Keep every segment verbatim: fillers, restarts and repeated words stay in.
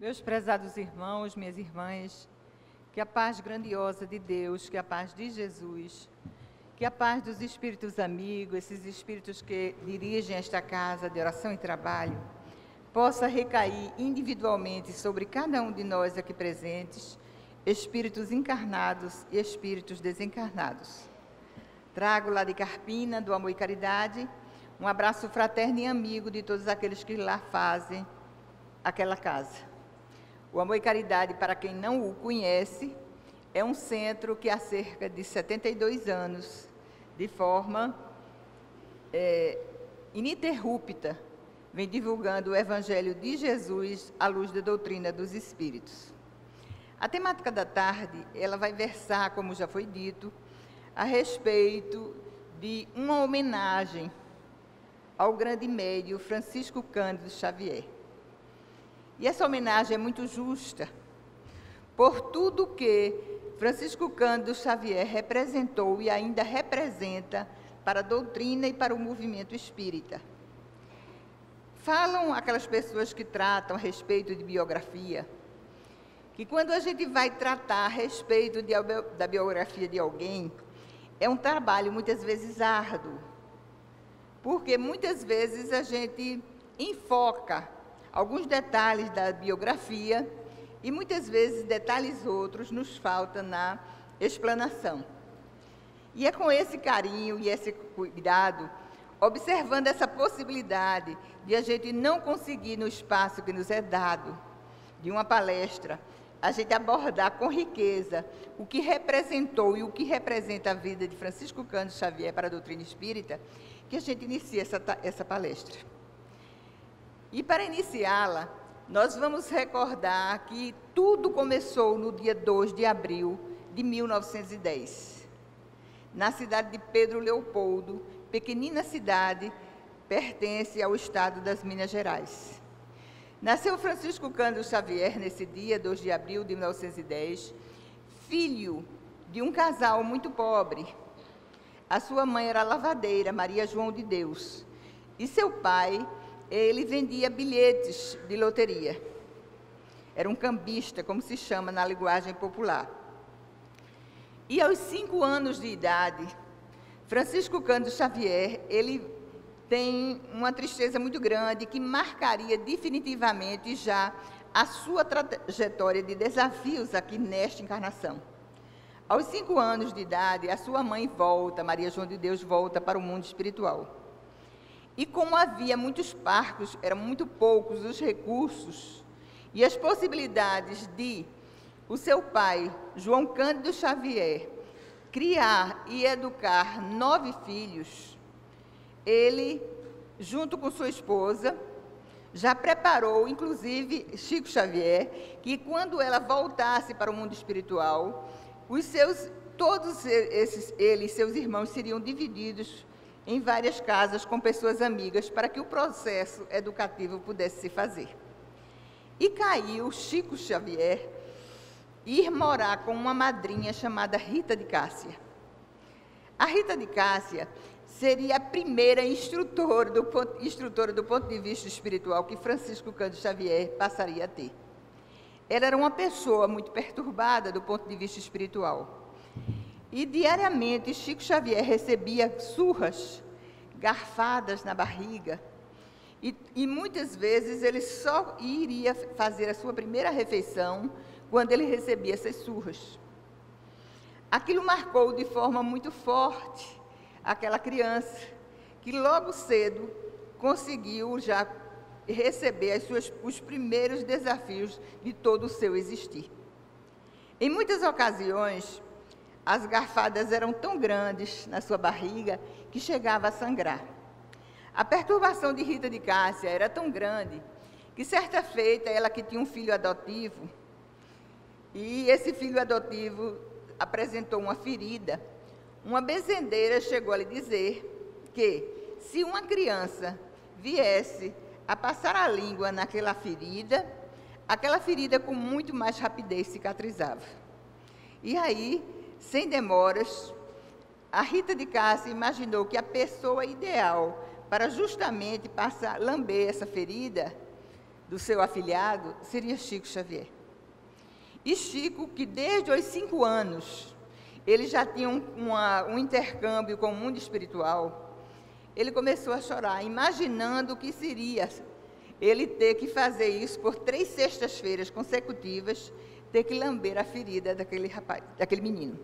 Meus prezados irmãos, minhas irmãs, que a paz grandiosa de Deus, que a paz de Jesus, que a paz dos espíritos amigos, esses espíritos que dirigem esta casa de oração e trabalho, possa recair individualmente sobre cada um de nós aqui presentes, espíritos encarnados e espíritos desencarnados. Trago lá de Carpina, do Amor e Caridade, um abraço fraterno e amigo de todos aqueles que lá fazem aquela casa. O Amor e Caridade, para quem não o conhece, é um centro que há cerca de setenta e dois anos, de forma é, ininterrupta, vem divulgando o Evangelho de Jesus à luz da doutrina dos Espíritos. A temática da tarde, ela vai versar, como já foi dito, a respeito de uma homenagem ao grande médium Francisco Cândido Xavier. E essa homenagem é muito justa, por tudo que Francisco Cândido Xavier representou e ainda representa para a doutrina e para o movimento espírita. Falam aquelas pessoas que tratam a respeito de biografia, que quando a gente vai tratar a respeito de, da biografia de alguém, é um trabalho muitas vezes árduo, porque muitas vezes a gente enfoca alguns detalhes da biografia e muitas vezes detalhes outros nos faltam na explanação. E é com esse carinho e esse cuidado, observando essa possibilidade de a gente não conseguir no espaço que nos é dado, de uma palestra, a gente abordar com riqueza o que representou e o que representa a vida de Francisco Cândido Xavier para a doutrina espírita, que a gente inicia essa, essa palestra. E para iniciá-la, nós vamos recordar que tudo começou no dia dois de abril de mil novecentos e dez, na cidade de Pedro Leopoldo, pequenina cidade, pertence ao estado das Minas Gerais. Nasceu Francisco Cândido Xavier nesse dia, dois de abril de mil novecentos e dez, filho de um casal muito pobre. A sua mãe era lavadeira, Maria João de Deus, e seu pai, ele vendia bilhetes de loteria. Era um cambista, como se chama na linguagem popular. E aos cinco anos de idade, Francisco Cândido Xavier, ele tem uma tristeza muito grande que marcaria definitivamente já a sua trajetória de desafios aqui nesta encarnação. Aos cinco anos de idade, a sua mãe volta, Maria João de Deus volta para o mundo espiritual. E como havia muitos parcos, eram muito poucos os recursos e as possibilidades de o seu pai, João Cândido Xavier, criar e educar nove filhos, ele, junto com sua esposa, já preparou, inclusive Chico Xavier, que quando ela voltasse para o mundo espiritual, os seus, todos esses, ele e seus irmãos seriam divididos em várias casas com pessoas amigas, para que o processo educativo pudesse se fazer. E caiu Chico Xavier ir morar com uma madrinha chamada Rita de Cássia. A Rita de Cássia seria a primeira instrutora do, ponto, instrutora do ponto de vista espiritual que Francisco Cândido Xavier passaria a ter. Ela era uma pessoa muito perturbada do ponto de vista espiritual. E diariamente Chico Xavier recebia surras, garfadas na barriga, e, e muitas vezes ele só iria fazer a sua primeira refeição quando ele recebia essas surras. Aquilo marcou de forma muito forte aquela criança, que logo cedo conseguiu já receber as suas, os primeiros desafios de todo o seu existir. Em muitas ocasiões, as garfadas eram tão grandes na sua barriga que chegava a sangrar. A perturbação de Rita de Cássia era tão grande que, certa feita, ela que tinha um filho adotivo, e esse filho adotivo apresentou uma ferida, uma bezendeira chegou a lhe dizer que, se uma criança viesse a passar a língua naquela ferida, aquela ferida com muito mais rapidez cicatrizava. E aí, sem demoras, a Rita de Cássia imaginou que a pessoa ideal para justamente passar, lamber essa ferida do seu afilhado seria Chico Xavier. E Chico, que desde os cinco anos, ele já tinha um, uma, um intercâmbio com o mundo espiritual, ele começou a chorar, imaginando o que seria ele ter que fazer isso por três sextas-feiras consecutivas, ter que lamber a ferida daquele rapaz, daquele menino.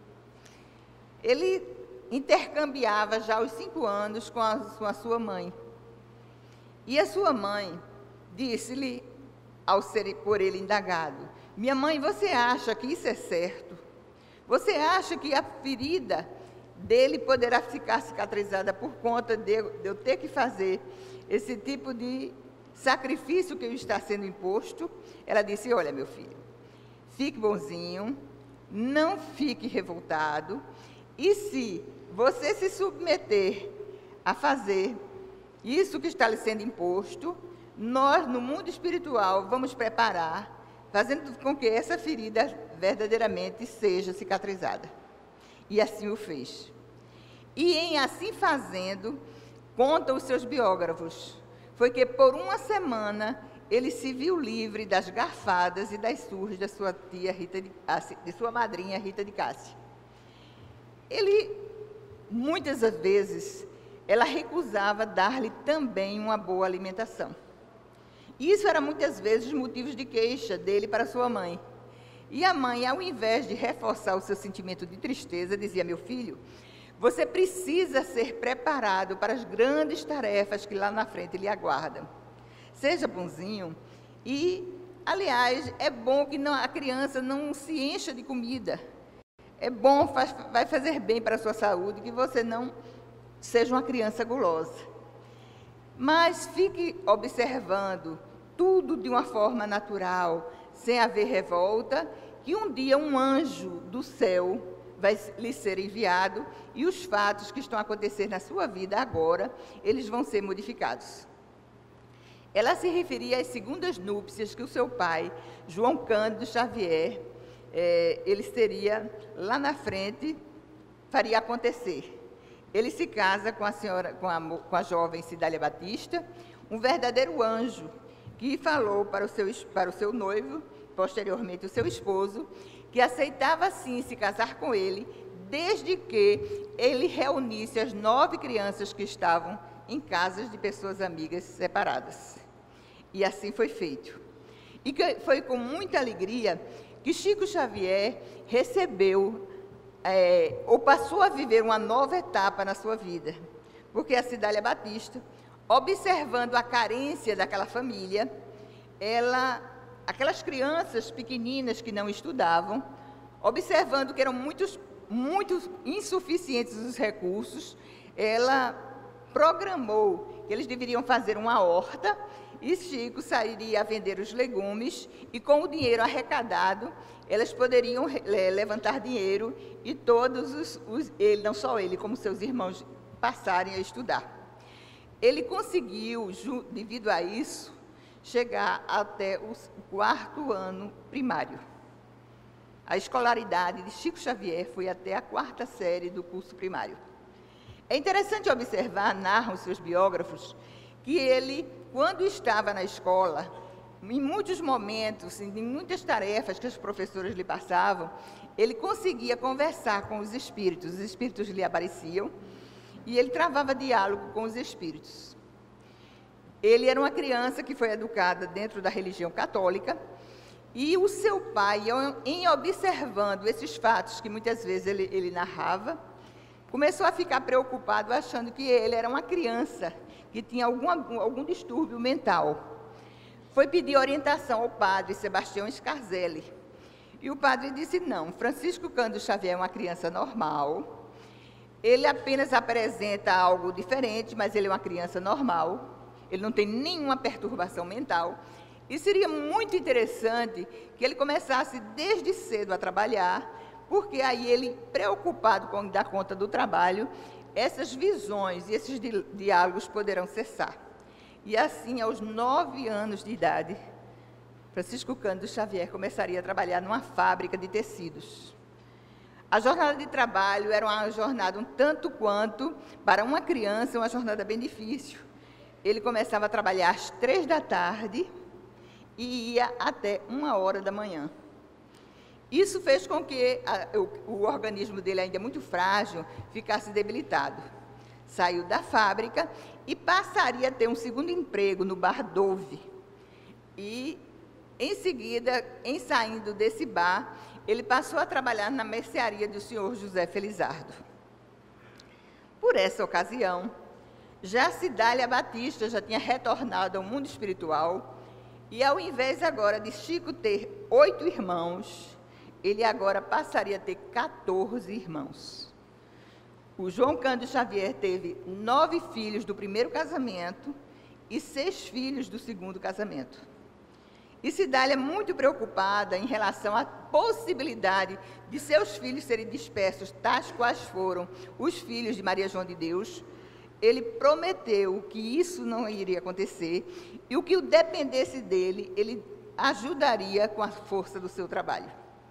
Ele intercambiava já aos cinco anos com a, com a sua mãe. E a sua mãe disse-lhe, ao ser por ele indagado: minha mãe, você acha que isso é certo? Você acha que a ferida dele poderá ficar cicatrizada por conta de, de eu ter que fazer esse tipo de sacrifício que está sendo imposto? Ela disse: olha, meu filho, fique bonzinho, não fique revoltado, e se você se submeter a fazer isso que está lhe sendo imposto, nós, no mundo espiritual, vamos preparar, fazendo com que essa ferida verdadeiramente seja cicatrizada. E assim o fez. E em assim fazendo, contam os seus biógrafos, foi que por uma semana ele se viu livre das garfadas e das surras da sua tia Rita de, de sua madrinha Rita de Cássia. Ele, muitas vezes, ela recusava dar-lhe também uma boa alimentação. E isso era muitas vezes motivos de queixa dele para sua mãe. E a mãe, ao invés de reforçar o seu sentimento de tristeza, dizia: meu filho, você precisa ser preparado para as grandes tarefas que lá na frente lhe aguardam. Seja bonzinho e, aliás, é bom que não, a criança não se encha de comida. É bom, faz, vai fazer bem para a sua saúde, que você não seja uma criança gulosa. Mas fique observando tudo de uma forma natural, sem haver revolta, que um dia um anjo do céu vai lhe ser enviado e os fatos que estão acontecendo na sua vida agora, eles vão ser modificados. Ela se referia às segundas núpcias que o seu pai, João Cândido Xavier, é, ele seria, lá na frente, faria acontecer. Ele se casa com a senhora, com a, com a jovem Cidália Batista, um verdadeiro anjo, que falou para o, seu, para o seu noivo, posteriormente o seu esposo, que aceitava sim se casar com ele, desde que ele reunisse as nove crianças que estavam em casas de pessoas amigas separadas. E assim foi feito. E foi com muita alegria que Chico Xavier recebeu, é, ou passou a viver uma nova etapa na sua vida, porque a Cidália Batista, observando a carência daquela família, ela, aquelas crianças pequeninas que não estudavam, observando que eram muitos, muito insuficientes os recursos, ela programou que eles deveriam fazer uma horta, e Chico sairia a vender os legumes, e com o dinheiro arrecadado, elas poderiam levantar dinheiro, e todos os, os ele, não só ele, como seus irmãos, passarem a estudar. Ele conseguiu, devido a isso, chegar até o quarto ano primário. A escolaridade de Chico Xavier foi até a quarta série do curso primário. É interessante observar, narram os seus biógrafos, que ele, quando estava na escola, em muitos momentos, em muitas tarefas que os professores lhe passavam, ele conseguia conversar com os espíritos, os espíritos lhe apareciam, e ele travava diálogo com os espíritos. Ele era uma criança que foi educada dentro da religião católica, e o seu pai, em observando esses fatos que muitas vezes ele, ele narrava, começou a ficar preocupado, achando que ele era uma criança que tinha algum, algum distúrbio mental. Foi pedir orientação ao padre Sebastião Scarzelli. E o padre disse: não, Francisco Cândido Xavier é uma criança normal, ele apenas apresenta algo diferente, mas ele é uma criança normal, ele não tem nenhuma perturbação mental, e seria muito interessante que ele começasse desde cedo a trabalhar, porque aí ele, preocupado com dar conta do trabalho, essas visões e esses di diálogos poderão cessar. E assim, aos nove anos de idade, Francisco Cândido Xavier começaria a trabalhar numa fábrica de tecidos. A jornada de trabalho era uma jornada um tanto quanto, para uma criança, uma jornada bem difícil. Ele começava a trabalhar às três da tarde e ia até uma hora da manhã. Isso fez com que a, o, o organismo dele, ainda muito frágil, ficasse debilitado. Saiu da fábrica e passaria a ter um segundo emprego no bar Dove. E, em seguida, em saindo desse bar, ele passou a trabalhar na mercearia do senhor José Felizardo. Por essa ocasião, já Cidália Batista já tinha retornado ao mundo espiritual e, ao invés agora de Chico ter oito irmãos, ele agora passaria a ter quatorze irmãos. O João Cândido Xavier teve nove filhos do primeiro casamento e seis filhos do segundo casamento. E Cidália, muito preocupada em relação à possibilidade de seus filhos serem dispersos, tais quais foram os filhos de Maria João de Deus, ele prometeu que isso não iria acontecer e o que o dependesse dele, ele ajudaria com a força do seu trabalho.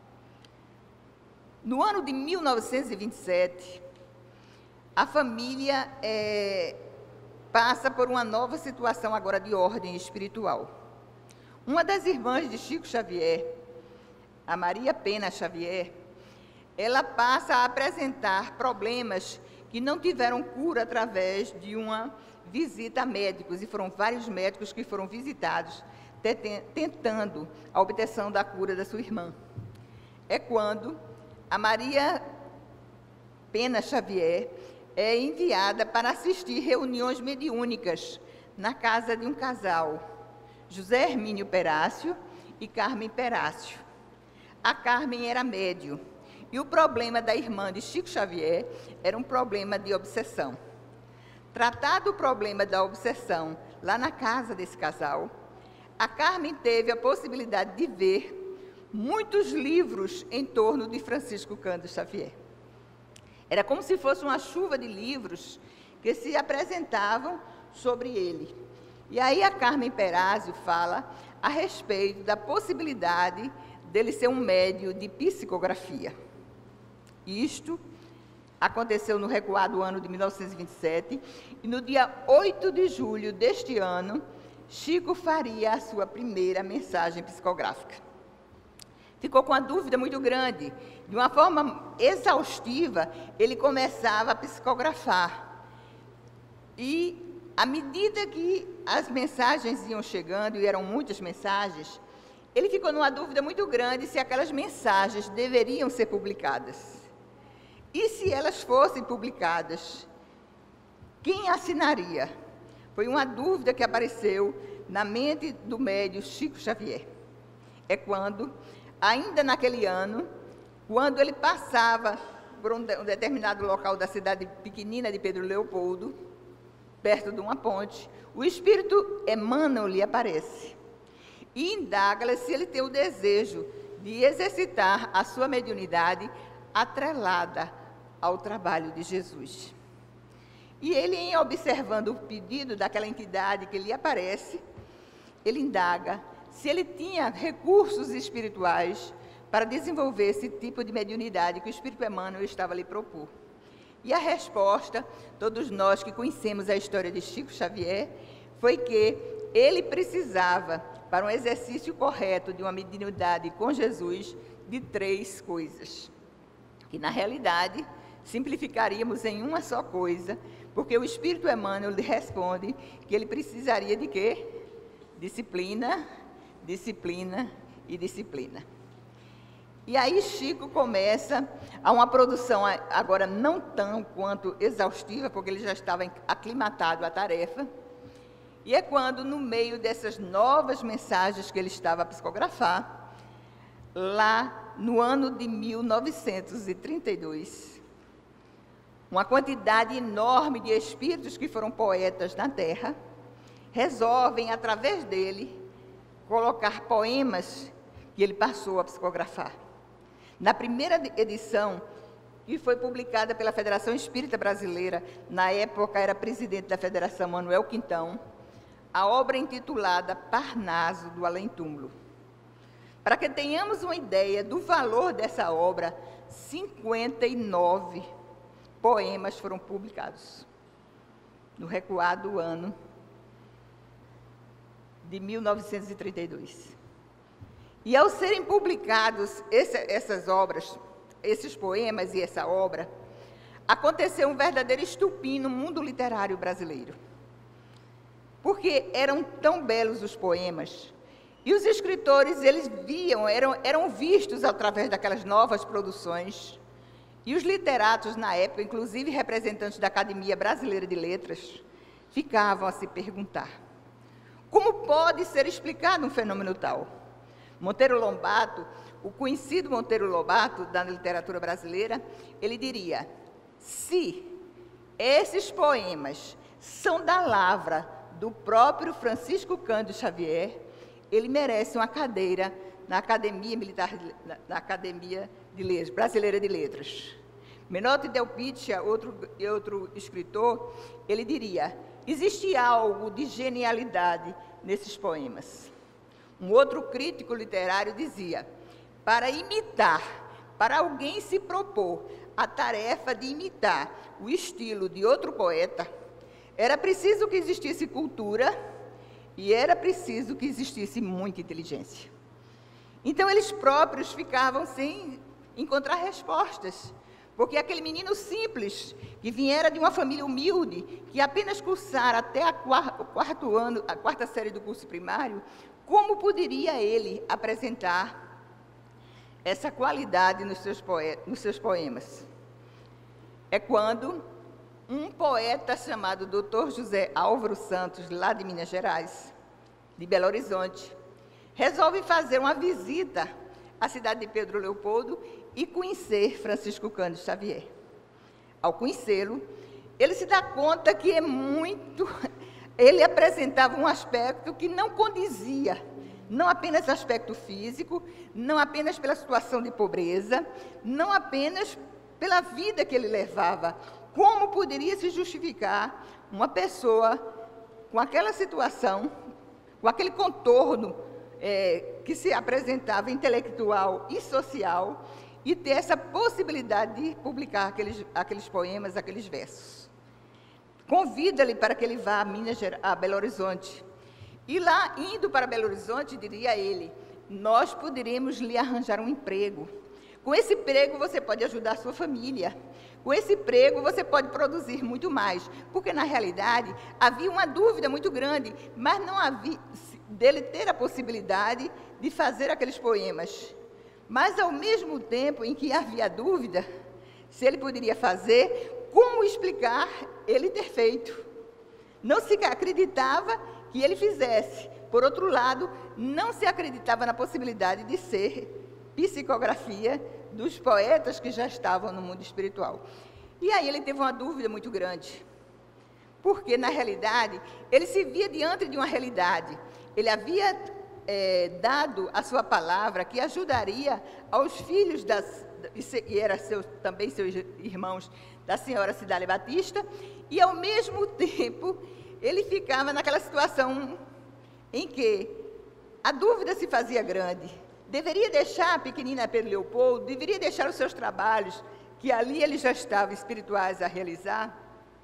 No ano de mil novecentos e vinte e sete, a família é, passa por uma nova situação agora de ordem espiritual. Uma das irmãs de Chico Xavier, a Maria Pena Xavier, ela passa a apresentar problemas que não tiveram cura através de uma visita a médicos, e foram vários médicos que foram visitados, tentando a obtenção da cura da sua irmã. É quando a Maria Pena Xavier é enviada para assistir reuniões mediúnicas na casa de um casal, José Hermínio Perácio e Carmen Perácio. A Carmen era médium, e o problema da irmã de Chico Xavier era um problema de obsessão. Tratado o problema da obsessão lá na casa desse casal, a Carmen teve a possibilidade de ver muitos livros em torno de Francisco Cândido Xavier. Era como se fosse uma chuva de livros que se apresentavam sobre ele. E aí a Carmen Perácio fala a respeito da possibilidade dele ser um médium de psicografia. Isto aconteceu no recuado ano de mil novecentos e vinte e sete, e no dia oito de julho deste ano, Chico faria a sua primeira mensagem psicográfica. Ficou com uma dúvida muito grande. De uma forma exaustiva, ele começava a psicografar. E, à medida que as mensagens iam chegando, e eram muitas mensagens, ele ficou numa dúvida muito grande se aquelas mensagens deveriam ser publicadas. E se elas fossem publicadas, quem assinaria? Foi uma dúvida que apareceu na mente do médium Chico Xavier. É quando, ainda naquele ano, quando ele passava por um, de, um determinado local da cidade pequenina de Pedro Leopoldo, perto de uma ponte, o espírito Emmanuel lhe aparece e indaga-lhe se ele tem o desejo de exercitar a sua mediunidade atrelada ao trabalho de Jesus. E ele, em observando o pedido daquela entidade que lhe aparece, ele indaga se ele tinha recursos espirituais para desenvolver esse tipo de mediunidade que o Espírito Emmanuel estava lhe propor. E a resposta, todos nós que conhecemos a história de Chico Xavier, foi que ele precisava, para um exercício correto de uma mediunidade com Jesus, de três coisas. Que, na realidade, simplificaríamos em uma só coisa, porque o Espírito Emmanuel lhe responde que ele precisaria de quê? Disciplina, disciplina e disciplina. E aí Chico começa a uma produção, agora não tão quanto exaustiva, porque ele já estava aclimatado à tarefa, e é quando, no meio dessas novas mensagens que ele estava a psicografar, lá no ano de mil novecentos e trinta e dois, uma quantidade enorme de espíritos que foram poetas na Terra, resolvem, através dele, colocar poemas que ele passou a psicografar. Na primeira edição, que foi publicada pela Federação Espírita Brasileira, na época era presidente da Federação Manuel Quintão, a obra intitulada Parnaso do Além-Túmulo. Para que tenhamos uma ideia do valor dessa obra, cinquenta e nove poemas foram publicados no recuado ano de mil novecentos e trinta e dois. E ao serem publicados esse, essas obras, esses poemas e essa obra, aconteceu um verdadeiro estupim no mundo literário brasileiro. Porque eram tão belos os poemas, e os escritores, eles viam, eram, eram vistos através daquelas novas produções, e os literatos, na época, inclusive representantes da Academia Brasileira de Letras, ficavam a se perguntar: como pode ser explicado um fenômeno tal? Monteiro Lobato, o conhecido Monteiro Lobato da literatura brasileira, ele diria: se esses poemas são da lavra do próprio Francisco Cândido Xavier, ele merece uma cadeira na Academia Militar, na, na Academia de Letras, Brasileira de Letras. Menotti Del Pitta, outro, outro escritor, ele diria: existe algo de genialidade nesses poemas. Um outro crítico literário dizia: para imitar, para alguém se propor a tarefa de imitar o estilo de outro poeta, era preciso que existisse cultura e era preciso que existisse muita inteligência. Então, eles próprios ficavam sem encontrar respostas, porque aquele menino simples, que viera de uma família humilde, que apenas cursara até a quarto, o quarto ano, a quarta série do curso primário, como poderia ele apresentar essa qualidade nos seus, poe nos seus poemas? É quando um poeta chamado doutor José Álvaro Santos, lá de Minas Gerais, de Belo Horizonte, resolve fazer uma visita à cidade de Pedro Leopoldo e conhecer Francisco Cândido Xavier. Ao conhecê-lo, ele se dá conta que é muito... Ele apresentava um aspecto que não condizia, não apenas aspecto físico, não apenas pela situação de pobreza, não apenas pela vida que ele levava. Como poderia se justificar uma pessoa com aquela situação, com aquele contorno é, que se apresentava intelectual e social, e ter essa possibilidade de publicar aqueles, aqueles poemas, aqueles versos? Convida-lhe para que ele vá a, Minas, a Belo Horizonte. E lá, indo para Belo Horizonte, diria ele: nós poderíamos lhe arranjar um emprego. Com esse emprego, você pode ajudar a sua família. Com esse emprego, você pode produzir muito mais. Porque, na realidade, havia uma dúvida muito grande, mas não havia dele ter a possibilidade de fazer aqueles poemas. Mas, ao mesmo tempo em que havia dúvida, se ele poderia fazer, como explicar ele ter feito? Não se acreditava que ele fizesse. Por outro lado, não se acreditava na possibilidade de ser psicografia dos poetas que já estavam no mundo espiritual. E aí ele teve uma dúvida muito grande, porque, na realidade, ele se via diante de uma realidade. Ele havia é, dado a sua palavra que ajudaria aos filhos das, e era seu, também seus irmãos, da senhora Cidália Batista, e, ao mesmo tempo, ele ficava naquela situação em que a dúvida se fazia grande. Deveria deixar a pequenina Pedro Leopoldo, deveria deixar os seus trabalhos, que ali ele já estava espirituais a realizar,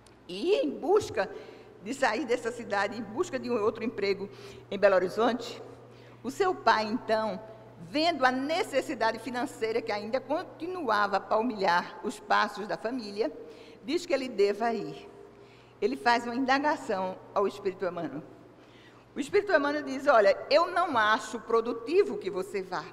e ir em busca de sair dessa cidade, em busca de um outro emprego em Belo Horizonte. O seu pai, então, vendo a necessidade financeira que ainda continuava a palmilhar os passos da família, diz que ele deva ir. Ele faz uma indagação ao Espírito Emmanuel. O Espírito Emmanuel diz: olha, eu não acho produtivo que você vá,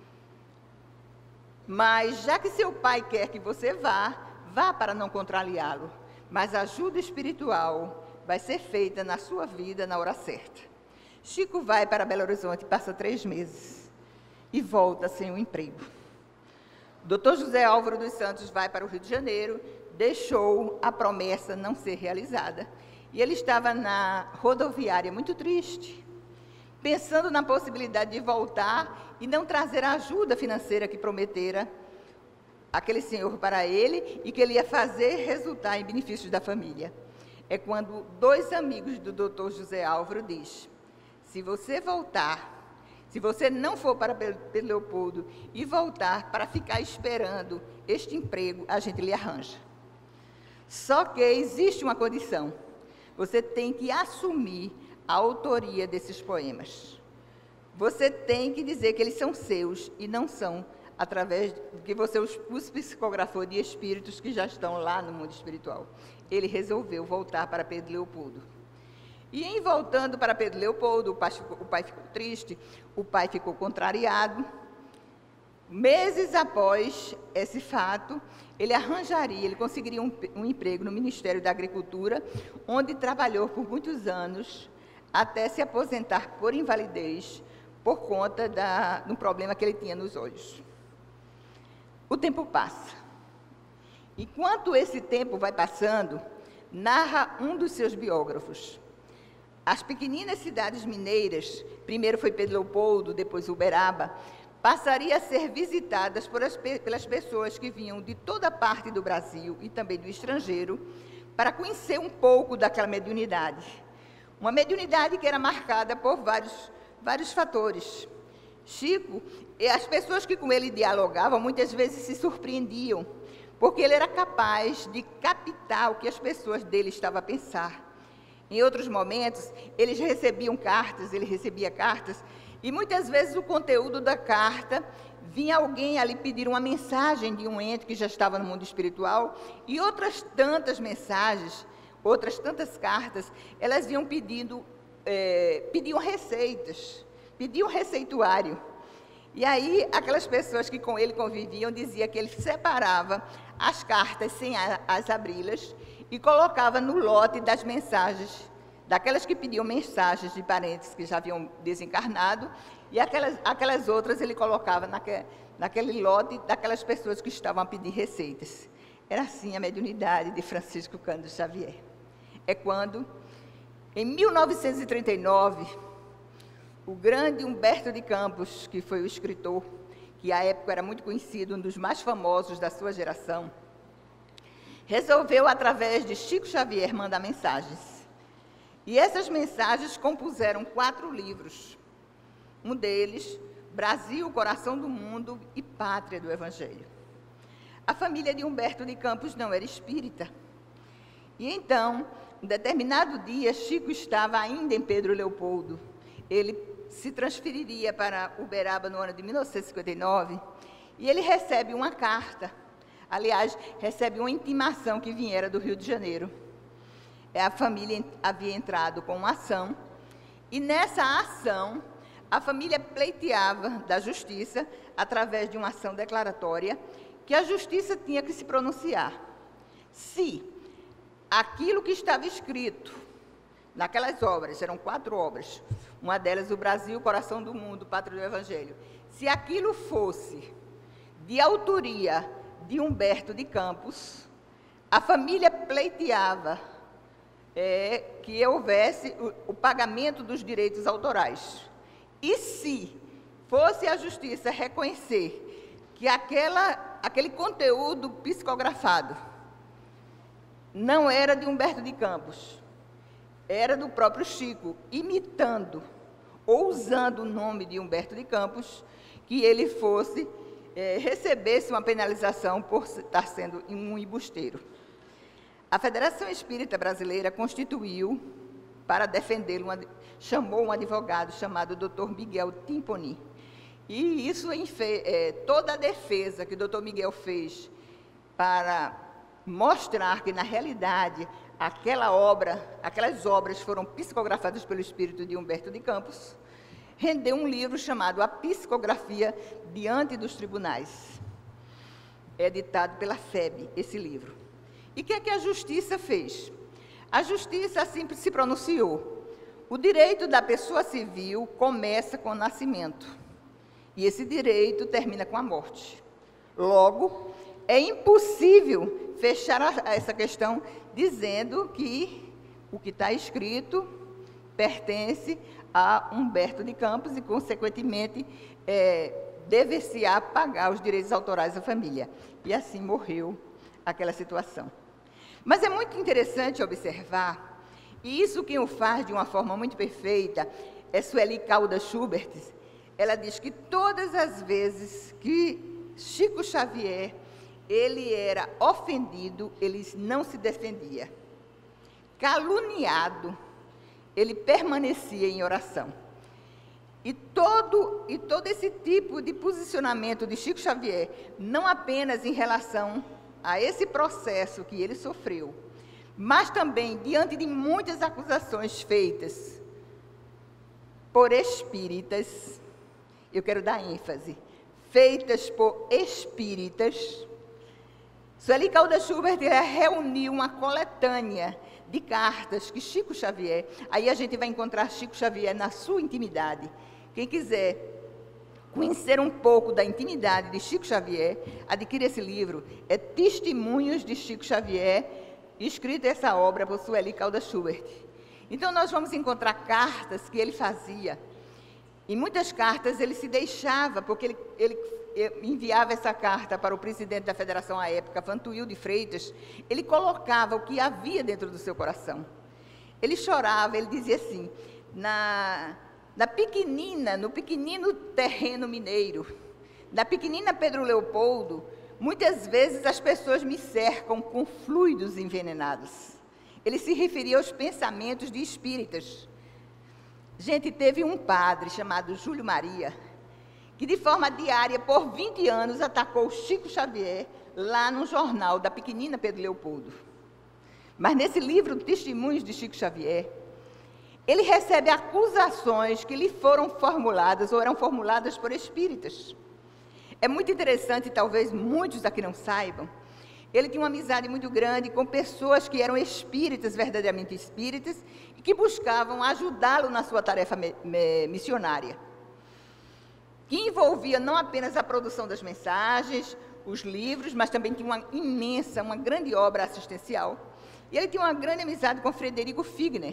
mas já que seu pai quer que você vá, vá para não contrariá-lo, mas a ajuda espiritual vai ser feita na sua vida na hora certa. Chico vai para Belo Horizonte, passa três meses e volta sem um emprego. doutor José Álvaro dos Santos vai para o Rio de Janeiro, deixou a promessa não ser realizada, e ele estava na rodoviária muito triste, pensando na possibilidade de voltar e não trazer a ajuda financeira que prometera aquele senhor para ele e que ele ia fazer resultar em benefícios da família. É quando dois amigos do doutor José Álvaro diz: se você voltar, se você não for para Pedro Leopoldo e voltar para ficar esperando este emprego, a gente lhe arranja. Só que existe uma condição: você tem que assumir a autoria desses poemas. Você tem que dizer que eles são seus e não são através de que você os, os psicografou de espíritos que já estão lá no mundo espiritual. Ele resolveu voltar para Pedro Leopoldo. E em voltando para Pedro Leopoldo, o pai ficou, o pai ficou triste, o pai ficou contrariado. Meses após esse fato, ele arranjaria, ele conseguiria um, um emprego no Ministério da Agricultura, onde trabalhou por muitos anos, até se aposentar por invalidez, por conta da, do problema que ele tinha nos olhos. O tempo passa. Enquanto esse tempo vai passando, narra um dos seus biógrafos. As pequeninas cidades mineiras, primeiro foi Pedro Leopoldo, depois Uberaba, passaria a ser visitadas por as, pelas pessoas que vinham de toda parte do Brasil e também do estrangeiro, para conhecer um pouco daquela mediunidade. Uma mediunidade que era marcada por vários, vários fatores. Chico, e as pessoas que com ele dialogavam, muitas vezes se surpreendiam, porque ele era capaz de captar o que as pessoas dele estavam a pensar. Em outros momentos, eles recebiam cartas, ele recebia cartas, e muitas vezes o conteúdo da carta, vinha alguém ali pedir uma mensagem de um ente que já estava no mundo espiritual, e outras tantas mensagens, outras tantas cartas, elas vinham pedindo, é, pediam receitas, pediam receituário. E aí, aquelas pessoas que com ele conviviam, diziam que ele separava as cartas sem a, as abri-las, e colocava no lote das mensagens, daquelas que pediam mensagens de parentes que já haviam desencarnado, e aquelas, aquelas outras ele colocava naque, naquele lote daquelas pessoas que estavam a pedir receitas. Era assim a mediunidade de Francisco Cândido Xavier. É quando, em mil novecentos e trinta e nove, o grande Humberto de Campos, que foi o escritor, que à época era muito conhecido, um dos mais famosos da sua geração, resolveu, através de Chico Xavier, mandar mensagens. E essas mensagens compuseram quatro livros. Um deles, Brasil, Coração do Mundo e Pátria do Evangelho. A família de Humberto de Campos não era espírita. E então, um determinado dia, Chico estava ainda em Pedro Leopoldo. Ele se transferiria para Uberaba no ano de mil novecentos e cinquenta e nove, e ele recebe uma carta. Aliás, recebe uma intimação que viera do Rio de Janeiro. A família havia entrado com uma ação, e nessa ação, a família pleiteava da justiça, através de uma ação declaratória, que a justiça tinha que se pronunciar. Se aquilo que estava escrito naquelas obras, eram quatro obras, uma delas, o Brasil, Coração do Mundo, Pátria do Evangelho, se aquilo fosse de autoria de Humberto de Campos, a família pleiteava é, que houvesse o, o pagamento dos direitos autorais. E se fosse a justiça reconhecer que aquela, aquele conteúdo psicografado não era de Humberto de Campos, era do próprio Chico, imitando ou usando o nome de Humberto de Campos, que ele fosse, eh, recebesse uma penalização por estar sendo um embusteiro. A Federação Espírita Brasileira constituiu, para defendê-lo, chamou um advogado chamado doutor Miguel Timponi. E isso, eh, toda a defesa que o doutor Miguel fez para mostrar que, na realidade, aquela obra, aquelas obras foram psicografadas pelo espírito de Humberto de Campos, rendeu um livro chamado A Psicografia Diante dos Tribunais. É editado pela F E B, esse livro. E o que é que a justiça fez? A justiça assim se pronunciou. O direito da pessoa civil começa com o nascimento, e esse direito termina com a morte. Logo, é impossível fechar a, essa questão dizendo que o que está escrito pertence a Humberto de Campos e, consequentemente, é, deve-se-á pagar os direitos autorais à família. E assim morreu aquela situação. Mas é muito interessante observar, e isso quem o faz de uma forma muito perfeita é Sueli Caldas Schubert. Ela diz que todas as vezes que Chico Xavier ele era ofendido, ele não se defendia. Caluniado, ele permanecia em oração. E todo, e todo esse tipo de posicionamento de Chico Xavier, não apenas em relação a esse processo que ele sofreu, mas também diante de muitas acusações feitas por espíritas, eu quero dar ênfase, feitas por espíritas, Sueli Caldas Schubert reuniu uma coletânea de cartas que Chico Xavier, aí a gente vai encontrar Chico Xavier na sua intimidade. Quem quiser conhecer um pouco da intimidade de Chico Xavier, adquira esse livro, é Testemunhos de Chico Xavier, escrita essa obra por Sueli Caldas Schubert. Então, nós vamos encontrar cartas que ele fazia. Em muitas cartas ele se deixava, porque ele, ele enviava essa carta para o presidente da federação à época, Vantuil de Freitas, ele colocava o que havia dentro do seu coração. Ele chorava, ele dizia assim, na, na pequenina, no pequenino terreno mineiro, na pequenina Pedro Leopoldo, muitas vezes as pessoas me cercam com fluidos envenenados. Ele se referia aos pensamentos de espíritas. Gente, teve um padre chamado Júlio Maria, que de forma diária, por vinte anos, atacou Chico Xavier, lá no jornal da pequenina Pedro Leopoldo. Mas nesse livro, Testemunhos de Chico Xavier, ele recebe acusações que lhe foram formuladas, ou eram formuladas por espíritas. É muito interessante, talvez muitos aqui não saibam, ele tinha uma amizade muito grande com pessoas que eram espíritas, verdadeiramente espíritas, e que buscavam ajudá-lo na sua tarefa missionária, que envolvia não apenas a produção das mensagens, os livros, mas também tinha uma imensa, uma grande obra assistencial. E ele tinha uma grande amizade com Frederico Figner,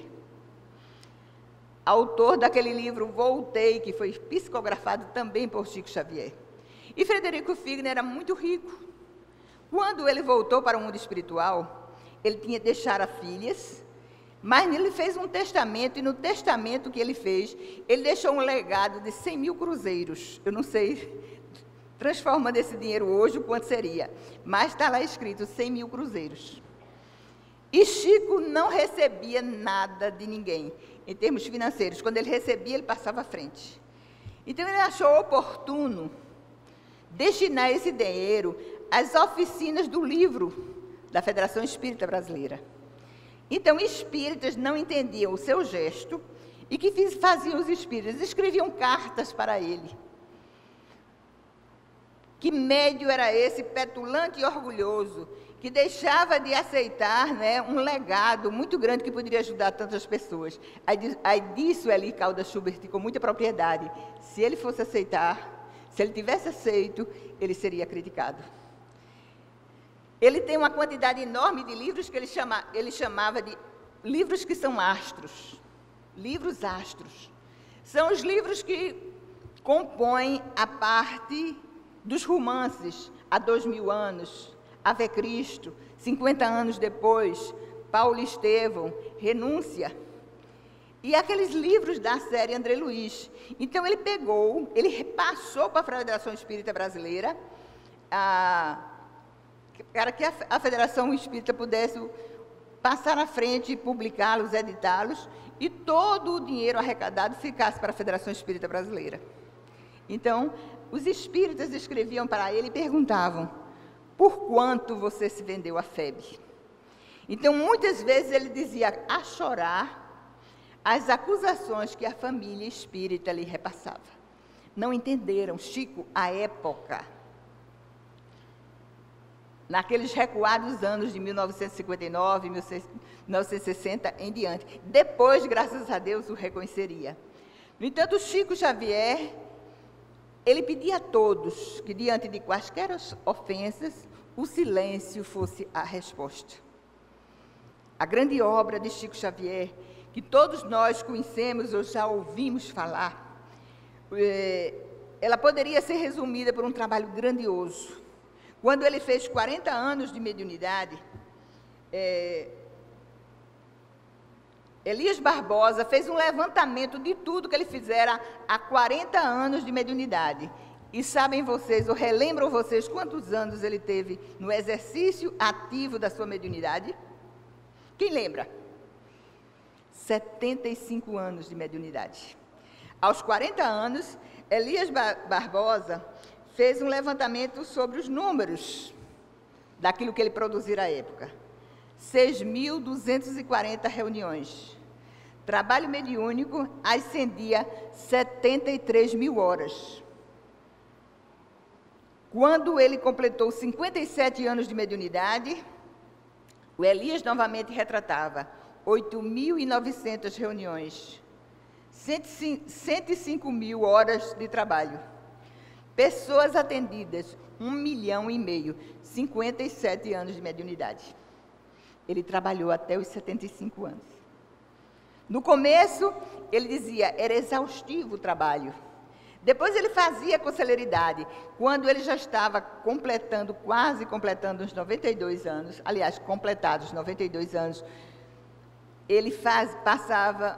autor daquele livro Voltei, que foi psicografado também por Chico Xavier. E Frederico Figner era muito rico. Quando ele voltou para o mundo espiritual, ele tinha deixado filhas, mas ele fez um testamento, e no testamento que ele fez, ele deixou um legado de cem mil cruzeiros. Eu não sei, transformando esse dinheiro hoje, o quanto seria, mas está lá escrito cem mil cruzeiros. E Chico não recebia nada de ninguém, em termos financeiros. Quando ele recebia, ele passava à frente. Então, ele achou oportuno destinar esse dinheiro às oficinas do livro da Federação Espírita Brasileira. Então, espíritas não entendiam o seu gesto, e que faziam os espíritas? Escreviam cartas para ele. Que médio era esse, petulante e orgulhoso, que deixava de aceitar, né, um legado muito grande que poderia ajudar tantas pessoas. Aí, aí disse Sueli Caldas Schubert com muita propriedade, se ele fosse aceitar, se ele tivesse aceito, ele seria criticado. Ele tem uma quantidade enorme de livros que ele, chama, ele chamava de livros que são astros. Livros astros. São os livros que compõem a parte dos romances, há dois mil anos, Ave Cristo, cinquenta anos depois, Paulo Estevão, Renúncia. E aqueles livros da série André Luiz. Então, ele pegou, ele repassou para a Federação Espírita Brasileira, a, para que a, a Federação Espírita pudesse passar à frente e publicá-los, editá-los, e todo o dinheiro arrecadado ficasse para a Federação Espírita Brasileira. Então, os espíritas escreviam para ele e perguntavam, por quanto você se vendeu à febre? Então, muitas vezes ele dizia a chorar as acusações que a família espírita lhe repassava. Não entenderam, Chico, a época, naqueles recuados anos de mil novecentos e cinquenta e nove, mil novecentos e sessenta em diante. Depois, graças a Deus, o reconheceria. No entanto, Chico Xavier, ele pedia a todos que, diante de quaisquer ofensas, o silêncio fosse a resposta. A grande obra de Chico Xavier, que todos nós conhecemos ou já ouvimos falar, ela poderia ser resumida por um trabalho grandioso. Quando ele fez quarenta anos de mediunidade, é, Elias Barbosa fez um levantamento de tudo que ele fizera há quarenta anos de mediunidade. E sabem vocês, ou relembram vocês, quantos anos ele teve no exercício ativo da sua mediunidade? Quem lembra? setenta e cinco anos de mediunidade. Aos quarenta anos, Elias Barbosa fez um levantamento sobre os números daquilo que ele produzira à época. seis mil duzentas e quarenta reuniões. Trabalho mediúnico ascendia setenta e três mil horas. Quando ele completou cinquenta e sete anos de mediunidade, o Elias novamente retratava oito mil e novecentas reuniões, cento e cinco mil horas de trabalho, pessoas atendidas, um milhão e meio, cinquenta e sete anos de mediunidade. Ele trabalhou até os setenta e cinco anos. No começo, ele dizia, era exaustivo o trabalho. Depois ele fazia com celeridade. Quando ele já estava completando, quase completando os noventa e dois anos, aliás, completados noventa e dois anos, ele faz, passava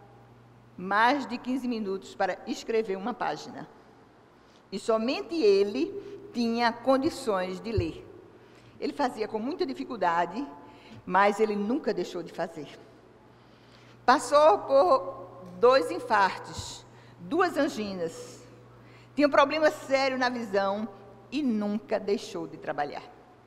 mais de quinze minutos para escrever uma página. E somente ele tinha condições de ler. Ele fazia com muita dificuldade, mas ele nunca deixou de fazer. Passou por dois infartos, duas anginas, tinha um problema sério na visão e nunca deixou de trabalhar.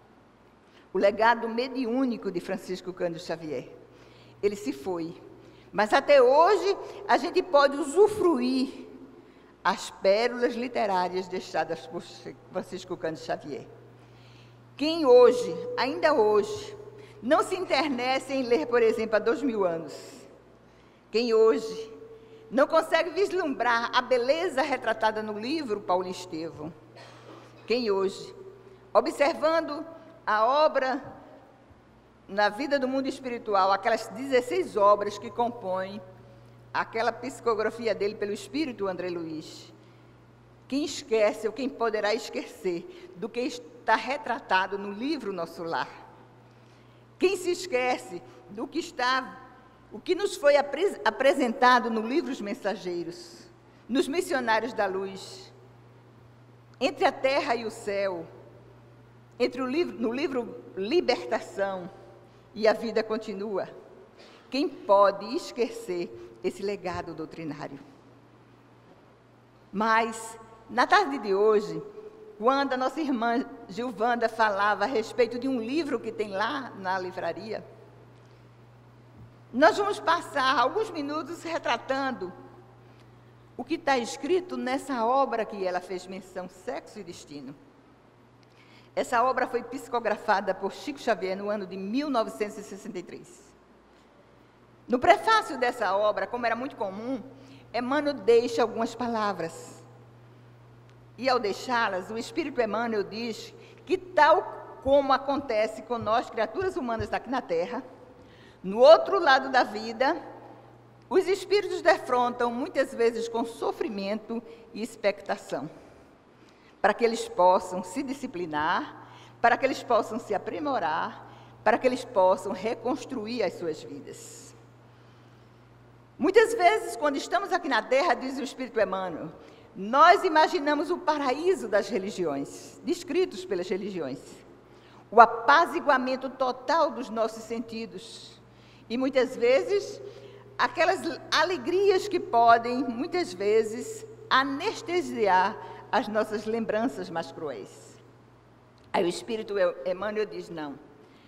O legado mediúnico de Francisco Cândido Xavier, ele se foi, mas até hoje a gente pode usufruir as pérolas literárias deixadas por Francisco Cândido Xavier. Quem hoje, ainda hoje, não se internece em ler, por exemplo, há dois mil anos, quem hoje não consegue vislumbrar a beleza retratada no livro Paulo Estevão, quem hoje, observando a obra na vida do mundo espiritual, aquelas dezesseis obras que compõem aquela psicografia dele pelo Espírito André Luiz, quem esquece ou quem poderá esquecer do que está retratado no livro Nosso Lar? Quem se esquece do que está, o que nos foi apres, apresentado no livro Os Mensageiros, nos Missionários da Luz, entre a terra e o céu, entre o livro, no livro Libertação e a Vida Continua? Quem pode esquecer esse legado doutrinário? Mas, na tarde de hoje, quando a nossa irmã Gilvanda falava a respeito de um livro que tem lá na livraria, nós vamos passar alguns minutos retratando o que está escrito nessa obra que ela fez menção, Sexo e Destino. Essa obra foi psicografada por Chico Xavier no ano de mil novecentos e sessenta e três. No prefácio dessa obra, como era muito comum, Emmanuel deixa algumas palavras. E ao deixá-las, o Espírito Emmanuel diz que tal como acontece com nós, criaturas humanas aqui na Terra, no outro lado da vida, os espíritos defrontam muitas vezes com sofrimento e expectação, para que eles possam se disciplinar, para que eles possam se aprimorar, para que eles possam reconstruir as suas vidas. Muitas vezes, quando estamos aqui na Terra, diz o Espírito Emmanuel, nós imaginamos o paraíso das religiões, descritos pelas religiões, o apaziguamento total dos nossos sentidos, e muitas vezes, aquelas alegrias que podem, muitas vezes, anestesiar as nossas lembranças mais cruéis. Aí o Espírito Emmanuel diz, não.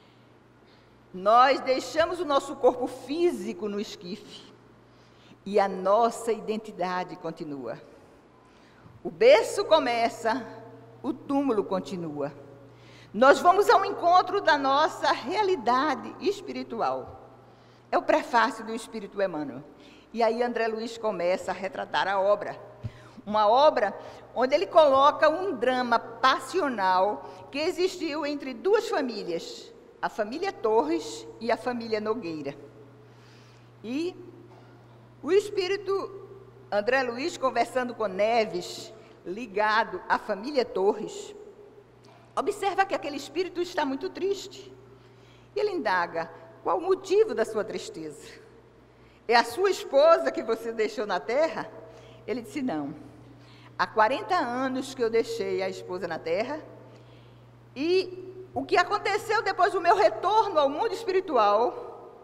Nós deixamos o nosso corpo físico no esquife e a nossa identidade continua. O berço começa, o túmulo continua. Nós vamos ao encontro da nossa realidade espiritual. É o prefácio do Espírito Emmanuel. E aí André Luiz começa a retratar a obra. Uma obra onde ele coloca um drama passional que existiu entre duas famílias, a família Torres e a família Nogueira. E o Espírito André Luiz, conversando com Neves, ligado à família Torres, observa que aquele espírito está muito triste. E ele indaga, qual o motivo da sua tristeza? É a sua esposa que você deixou na terra? Ele disse, não. Há quarenta anos que eu deixei a esposa na terra, e o que aconteceu depois do meu retorno ao mundo espiritual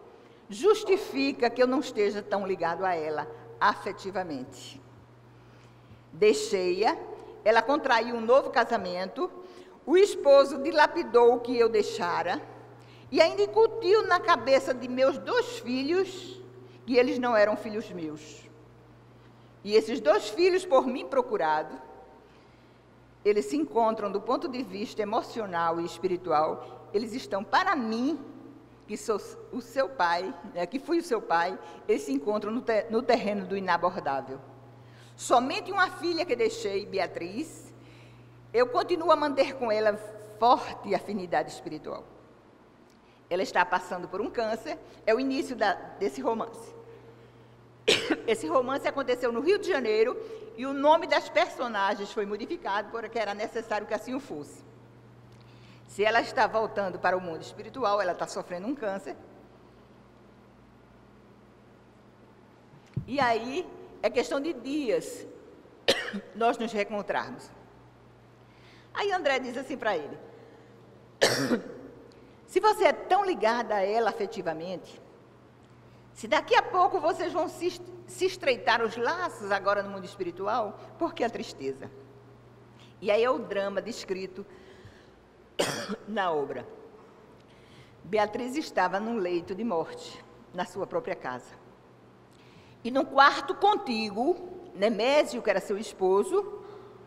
justifica que eu não esteja tão ligado a ela afetivamente. Deixei-a, ela contraiu um novo casamento, o esposo dilapidou o que eu deixara e ainda incutiu na cabeça de meus dois filhos que eles não eram filhos meus. E esses dois filhos, por mim procurados, eles se encontram do ponto de vista emocional e espiritual, eles estão para mim, que sou o seu pai, né, que fui o seu pai, eles se encontram no, te, no terreno do inabordável. Somente uma filha que deixei, Beatriz, eu continuo a manter com ela forte afinidade espiritual. Ela está passando por um câncer, é o início da, desse romance. Esse romance aconteceu no Rio de Janeiro e o nome das personagens foi modificado porque era necessário que assim o fosse. Se ela está voltando para o mundo espiritual, ela está sofrendo um câncer. E aí, é questão de dias nós nos reencontrarmos. Aí André diz assim para ele, se você é tão ligada a ela afetivamente, se daqui a pouco vocês vão se, se estreitar os laços agora no mundo espiritual, por que a tristeza? E aí é o drama descrito na obra. Beatriz estava num leito de morte, na sua própria casa. E num quarto contíguo, Nemésio, que era seu esposo,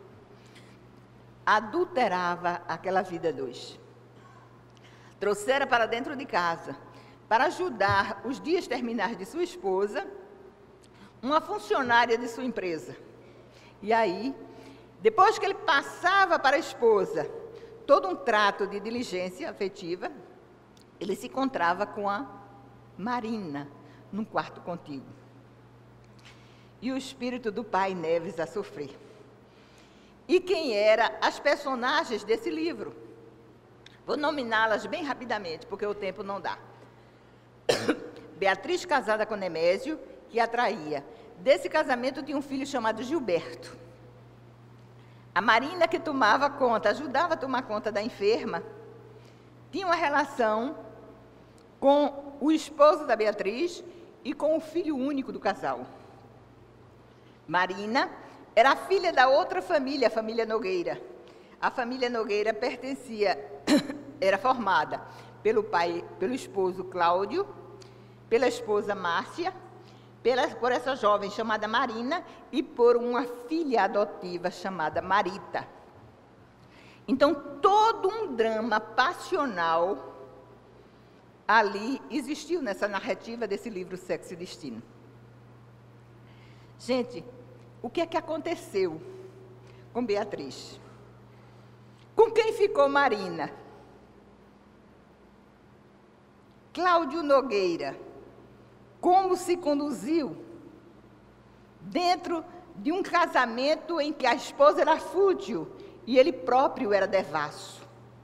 adulterava aquela vida dois. Trouxera para dentro de casa, para ajudar os dias terminais de sua esposa, uma funcionária de sua empresa. E aí, depois que ele passava para a esposa todo um trato de diligência afetiva, ele se encontrava com a Marina, num quarto contíguo. E o espírito do pai Neves a sofrer. E quem eram as personagens desse livro? Vou nominá-las bem rapidamente, porque o tempo não dá. Beatriz casada com Nemésio, que atraía. Desse casamento tinha um filho chamado Gilberto. A Marina, que tomava conta, ajudava a tomar conta da enferma, tinha uma relação com o esposo da Beatriz e com o filho único do casal. Marina era a filha da outra família, a família Nogueira. A família Nogueira pertencia, era formada pelo pai, pelo esposo Cláudio, pela esposa Márcia, pela, por essa jovem chamada Marina e por uma filha adotiva chamada Marita. Então, todo um drama passional ali existiu nessa narrativa desse livro Sexo e Destino. Gente, o que é que aconteceu com Beatriz? Com quem ficou Marina? Cláudio Nogueira, como se conduziu dentro de um casamento em que a esposa era fútil e ele próprio era devasso?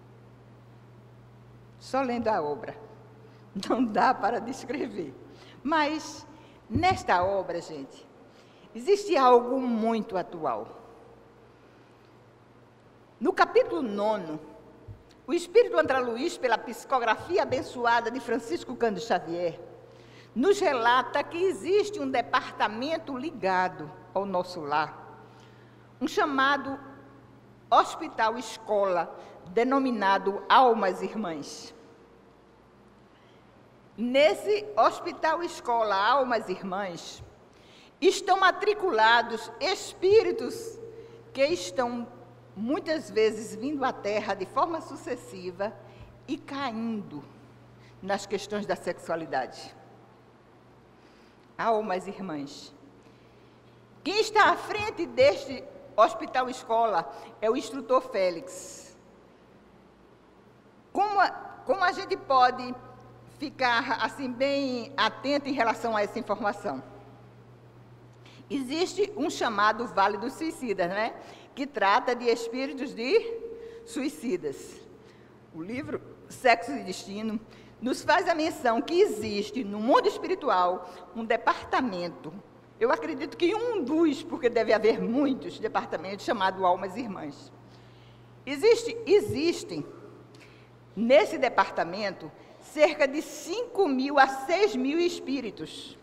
Só lendo a obra, não dá para descrever. Mas, nesta obra, gente, existe algo muito atual. No capítulo nono, o Espírito André Luiz, pela psicografia abençoada de Francisco Cândido Xavier, nos relata que existe um departamento ligado ao nosso lar, um chamado hospital-escola, denominado Almas Irmãs. Nesse hospital-escola Almas Irmãs, estão matriculados espíritos que estão muitas vezes vindo à Terra de forma sucessiva e caindo nas questões da sexualidade. Almas Irmãs. Quem está à frente deste hospital-escola é o instrutor Félix. Como a, como a gente pode ficar assim bem atento em relação a essa informação? Existe um chamado Vale dos Suicidas, né? Que trata de espíritos de suicidas. O livro Sexo e Destino nos faz a menção que existe no mundo espiritual um departamento, eu acredito que um dos, porque deve haver muitos departamentos, chamado Almas Irmãs. Existe, existem, nesse departamento, cerca de cinco mil a seis mil espíritos.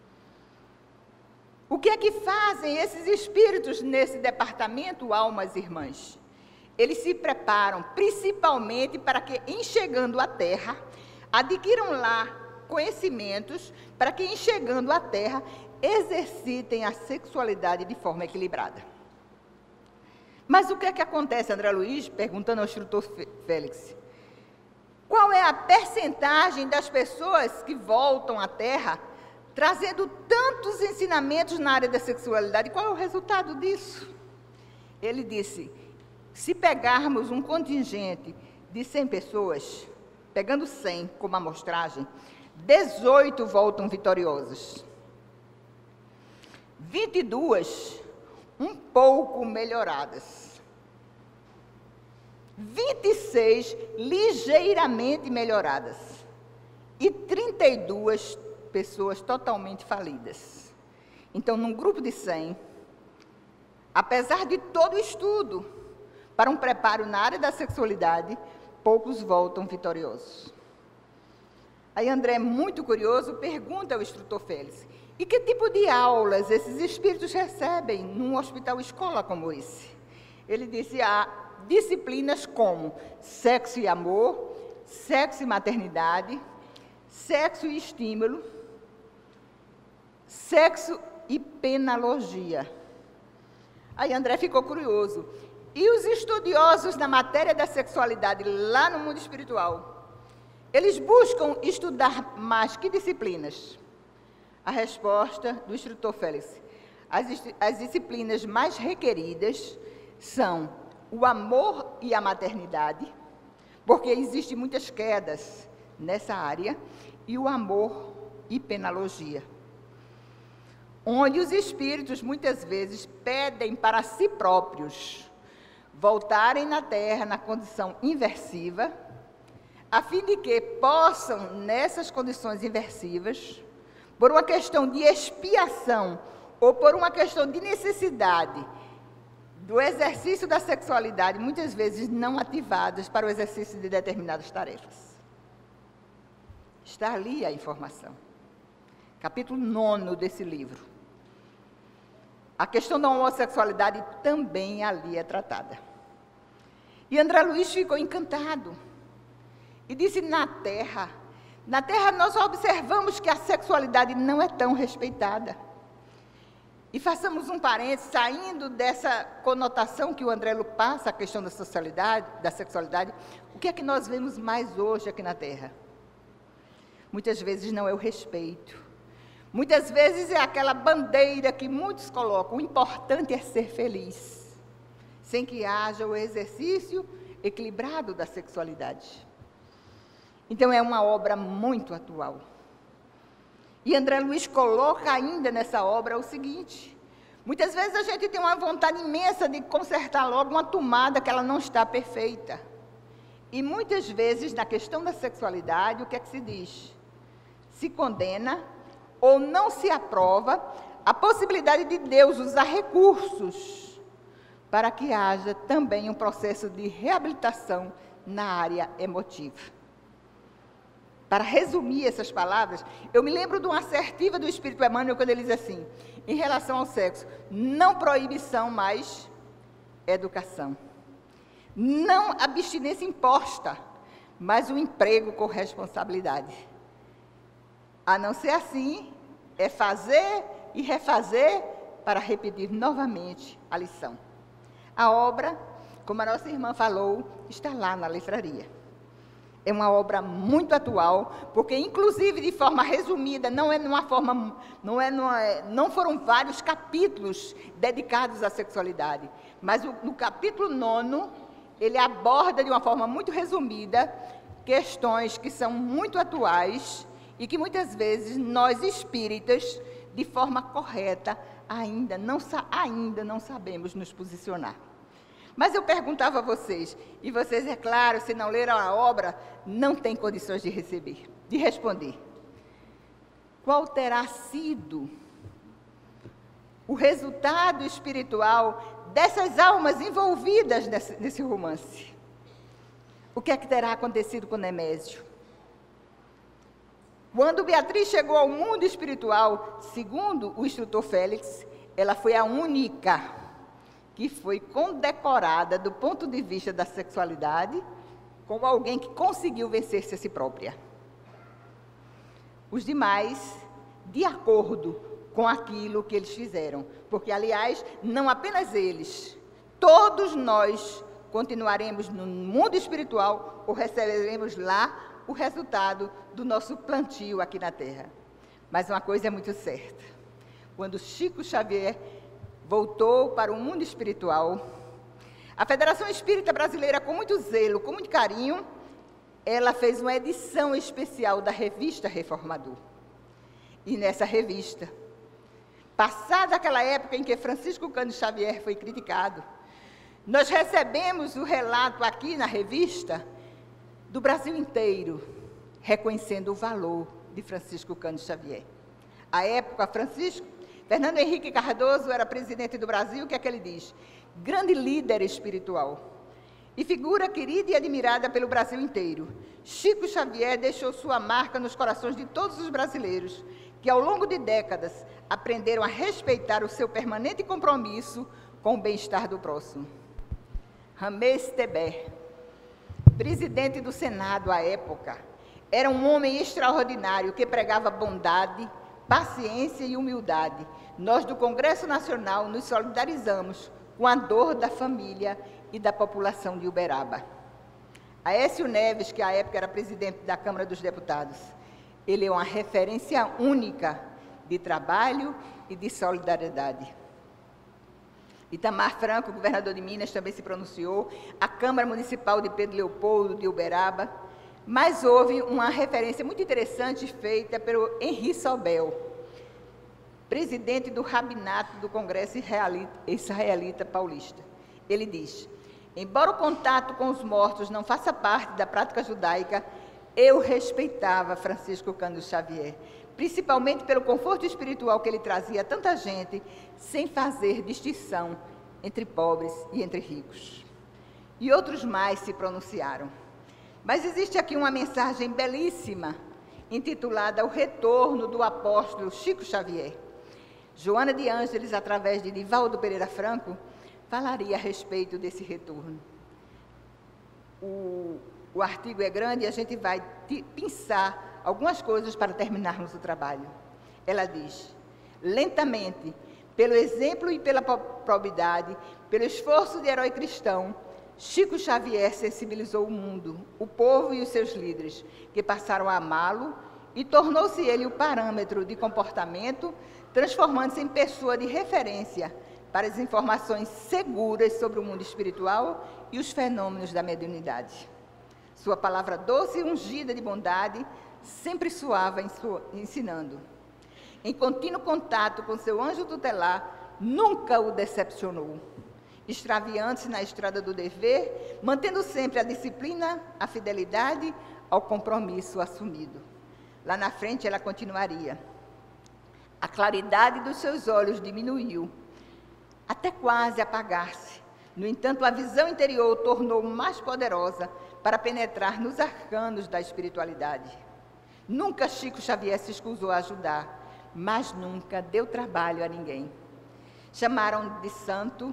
O que é que fazem esses espíritos nesse departamento, almas irmãs? Eles se preparam principalmente para que, em chegando à Terra, adquiram lá conhecimentos, para que, em chegando à Terra, exercitem a sexualidade de forma equilibrada. Mas o que é que acontece, André Luiz, perguntando ao instrutor Félix? Qual é a percentagem das pessoas que voltam à Terra trazendo tantos ensinamentos na área da sexualidade? Qual é o resultado disso? Ele disse, se pegarmos um contingente de cem pessoas, pegando cem como amostragem, dezoito voltam vitoriosas. vinte e duas, um pouco melhoradas. vinte e seis, ligeiramente melhoradas. E trinta e duas pessoas totalmente falidas. Então, num grupo de cem, apesar de todo o estudo para um preparo na área da sexualidade, poucos voltam vitoriosos. Aí André, muito curioso, pergunta ao instrutor Félix, e que tipo de aulas esses espíritos recebem num hospital escola como esse? Ele disse, há disciplinas como sexo e amor, sexo e maternidade, sexo e estímulo, sexo e penologia. Aí André ficou curioso. E os estudiosos na matéria da sexualidade lá no mundo espiritual, eles buscam estudar mais que disciplinas? A resposta do instrutor Félix, as, as disciplinas mais requeridas são o amor e a maternidade, porque existem muitas quedas nessa área, e o amor e penologia, onde os espíritos muitas vezes pedem para si próprios voltarem na Terra na condição inversiva, a fim de que possam, nessas condições inversivas, por uma questão de expiação ou por uma questão de necessidade do exercício da sexualidade, muitas vezes não ativadas para o exercício de determinadas tarefas. Está ali a informação. Capítulo nono desse livro. A questão da homossexualidade também ali é tratada. E André Luiz ficou encantado. E disse, na Terra, na Terra nós observamos que a sexualidade não é tão respeitada. E façamos um parênteses, saindo dessa conotação que o André Lu passa, a questão da socialidade, da sexualidade, o que é que nós vemos mais hoje aqui na Terra? Muitas vezes não é o respeito. Muitas vezes é aquela bandeira que muitos colocam, o importante é ser feliz, sem que haja o exercício equilibrado da sexualidade. Então, é uma obra muito atual. E André Luiz coloca ainda nessa obra o seguinte, muitas vezes a gente tem uma vontade imensa de consertar logo uma tomada que ela não está perfeita. E muitas vezes, na questão da sexualidade, o que é que se diz? Se condena ou não se aprova a possibilidade de Deus usar recursos para que haja também um processo de reabilitação na área emotiva. Para resumir essas palavras, eu me lembro de uma assertiva do Espírito Emmanuel, quando ele diz assim, em relação ao sexo, não proibição, mas educação. Não abstinência imposta, mas o emprego com responsabilidade. A não ser assim, é fazer e refazer para repetir novamente a lição. A obra, como a nossa irmã falou, está lá na livraria. É uma obra muito atual, porque, inclusive, de forma resumida, não é numa forma, não, é numa, não foram vários capítulos dedicados à sexualidade, mas o, no capítulo nono, ele aborda de uma forma muito resumida questões que são muito atuais e que muitas vezes nós espíritas, de forma correta, ainda não, ainda não sabemos nos posicionar. Mas eu perguntava a vocês, e vocês, é claro, se não leram a obra, não têm condições de receber, de responder. Qual terá sido o resultado espiritual dessas almas envolvidas nesse, nesse romance? O que é que terá acontecido com Nemésio? Quando Beatriz chegou ao mundo espiritual, segundo o instrutor Félix, ela foi a única que foi condecorada do ponto de vista da sexualidade como alguém que conseguiu vencer-se a si própria. Os demais, de acordo com aquilo que eles fizeram, porque, aliás, não apenas eles, todos nós continuaremos no mundo espiritual ou receberemos lá o resultado do nosso plantio aqui na Terra. Mas uma coisa é muito certa: quando Chico Xavier voltou para o mundo espiritual, a Federação Espírita Brasileira, com muito zelo, com muito carinho, ela fez uma edição especial da revista Reformador. E nessa revista, passada aquela época em que Francisco Cândido Xavier foi criticado, nós recebemos o relato aqui na revista do Brasil inteiro, reconhecendo o valor de Francisco Cândido Xavier. À época, Francisco, Fernando Henrique Cardoso era presidente do Brasil, o que é que ele diz? Grande líder espiritual e figura querida e admirada pelo Brasil inteiro. Chico Xavier deixou sua marca nos corações de todos os brasileiros, que ao longo de décadas aprenderam a respeitar o seu permanente compromisso com o bem-estar do próximo. Ramês Teber, presidente do Senado à época, era um homem extraordinário que pregava bondade, paciência e humildade. Nós do Congresso Nacional nos solidarizamos com a dor da família e da população de Uberaba. Aécio Neves, que à época era presidente da Câmara dos Deputados, ele é uma referência única de trabalho e de solidariedade. Itamar Franco, governador de Minas, também se pronunciou, a Câmara Municipal de Pedro Leopoldo, de Uberaba, mas houve uma referência muito interessante feita pelo Henri Sobel, presidente do Rabinato do Congresso Israelita Paulista. Ele diz: embora o contato com os mortos não faça parte da prática judaica, eu respeitava Francisco Cândido Xavier, principalmente pelo conforto espiritual que ele trazia a tanta gente, sem fazer distinção entre pobres e entre ricos. E outros mais se pronunciaram. Mas existe aqui uma mensagem belíssima, intitulada O Retorno do Apóstolo Chico Xavier. Joana de Ângeles, através de Divaldo Pereira Franco, falaria a respeito desse retorno. O, o artigo é grande e a gente vai pensar algumas coisas para terminarmos o trabalho. Ela diz: lentamente, pelo exemplo e pela probidade, pelo esforço de herói cristão, Chico Xavier sensibilizou o mundo, o povo e os seus líderes, que passaram a amá-lo, e tornou-se ele o parâmetro de comportamento, transformando-se em pessoa de referência para as informações seguras sobre o mundo espiritual e os fenômenos da mediunidade. Sua palavra doce e ungida de bondade sempre soava ensinando. Em contínuo contato com seu anjo tutelar, nunca o decepcionou, extraviando-se na estrada do dever, mantendo sempre a disciplina, a fidelidade ao compromisso assumido. Lá na frente ela continuaria: a claridade dos seus olhos diminuiu, até quase apagar-se. No entanto, a visão interior o tornou mais poderosa para penetrar nos arcanos da espiritualidade. Nunca Chico Xavier se escusou a ajudar, mas nunca deu trabalho a ninguém. Chamaram de santo,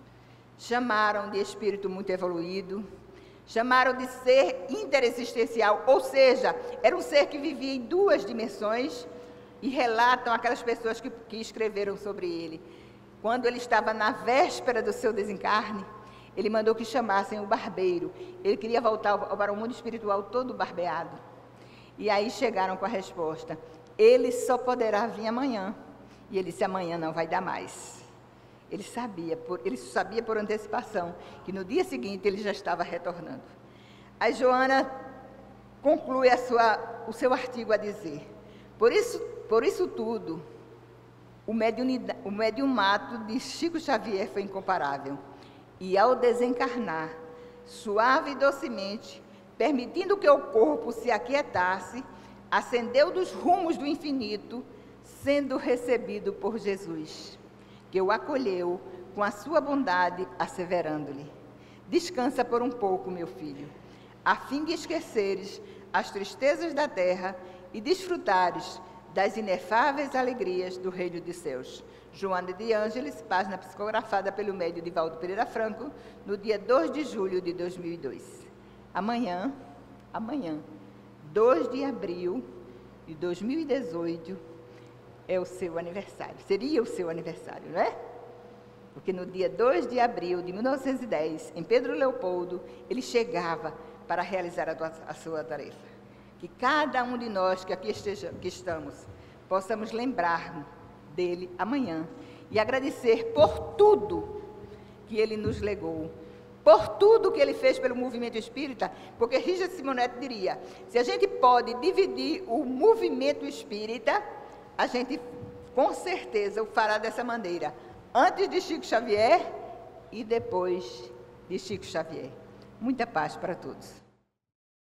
chamaram de espírito muito evoluído, chamaram de ser interexistencial, ou seja, era um ser que vivia em duas dimensões, e relatam aquelas pessoas que, que escreveram sobre ele. Quando ele estava na véspera do seu desencarne, ele mandou que chamassem o barbeiro. Ele queria voltar para o mundo espiritual todo barbeado. E aí chegaram com a resposta: ele só poderá vir amanhã. E ele disse: amanhã não vai dar mais. Ele sabia, por, ele sabia por antecipação que no dia seguinte ele já estava retornando. A Joana conclui a sua, o seu artigo a dizer: por isso, por isso tudo, o, o mediumato de Chico Xavier foi incomparável. E ao desencarnar, suave e docemente, permitindo que o corpo se aquietasse, ascendeu dos rumos do infinito, sendo recebido por Jesus, que o acolheu com a sua bondade, asseverando-lhe: descansa por um pouco, meu filho, a fim de esqueceres as tristezas da terra e desfrutares das inefáveis alegrias do reino de céus. Joana de Ângeles, página psicografada pelo médium Divaldo Pereira Franco, no dia dois de julho de dois mil e dois. Amanhã, amanhã, dois de abril de dois mil e dezoito, é o seu aniversário. Seria o seu aniversário, não é? Porque no dia dois de abril de mil novecentos e dez, em Pedro Leopoldo, ele chegava para realizar a, tua, a sua tarefa. Que cada um de nós que aqui esteja, que estamos, possamos lembrar dele amanhã e agradecer por tudo que ele nos legou, por tudo que ele fez pelo movimento espírita, porque Richard Simonetti diria, se a gente pode dividir o movimento espírita, a gente com certeza o fará dessa maneira, antes de Chico Xavier e depois de Chico Xavier. Muita paz para todos.